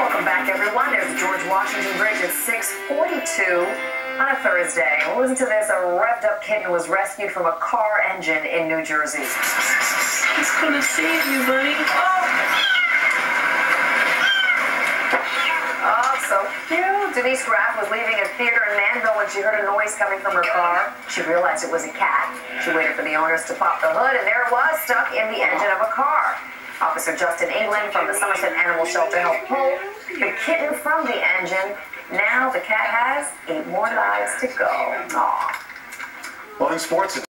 Welcome back, everyone. There's the George Washington Bridge at 6:42 on a Thursday. Listen to this. A revved-up kitten was rescued from a car engine in New Jersey. He's gonna save you, buddy. Oh, so cute. Denise Graff was leaving a theater in Manville when she heard a noise coming from her car. She realized it was a cat. She waited for the owners to pop the hood, and there it was, stuck in the engine of a car. Officer Justin England from the Somerset Animal Shelter helped pull the kitten from the engine. Now the cat has 8 more lives to go. Aww. Well, in sports,